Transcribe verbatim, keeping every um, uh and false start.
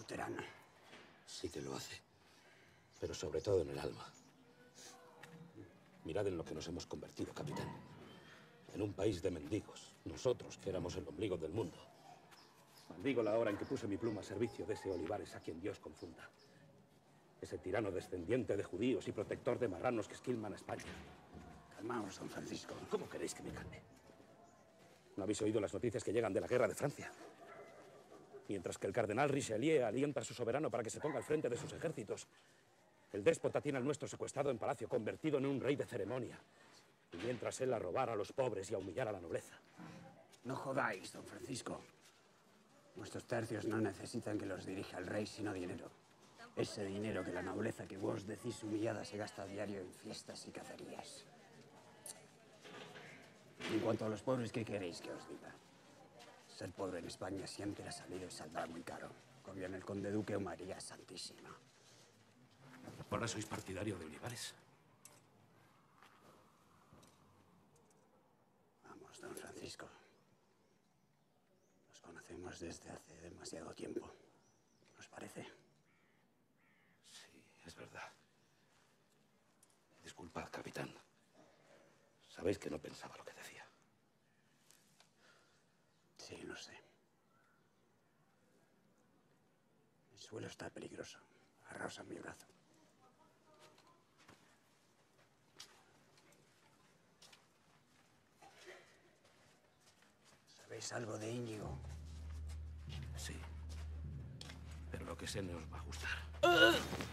luterana. Sí que lo hace, pero sobre todo en el alma. Mirad en lo que nos hemos convertido, capitán. En un país de mendigos, nosotros que éramos el ombligo del mundo. Maldigo la hora en que puse mi pluma a servicio de ese Olivares a quien Dios confunda. Ese tirano descendiente de judíos y protector de marranos que esquilman a España. Calmaos, don Francisco. ¿Cómo queréis que me calme? ¿No habéis oído las noticias que llegan de la guerra de Francia? Mientras que el cardenal Richelieu alienta a su soberano para que se ponga al frente de sus ejércitos, el déspota tiene al nuestro secuestrado en palacio, convertido en un rey de ceremonia. Y mientras él a robar a los pobres y a humillar a la nobleza. No jodáis, don Francisco. Nuestros tercios no necesitan que los dirija el rey, sino dinero. Ese dinero que la nobleza que vos decís humillada se gasta a diario en fiestas y cacerías. En cuanto a los pobres, ¿qué queréis que os diga? Ser pobre en España siempre ha salido y saldrá muy caro. Conviene el conde duque o María Santísima. ¿Ahora sois partidario de Olivares? Vamos, don Francisco. Nos conocemos desde hace demasiado tiempo. ¿Os parece? Sí, es verdad. Disculpad, capitán. Sabéis que no pensaba lo que decía. Sí, lo sé. El suelo está peligroso. Agarraos a mi brazo. ¿Sabéis algo de Íñigo? Sí. Pero lo que sé no os va a gustar.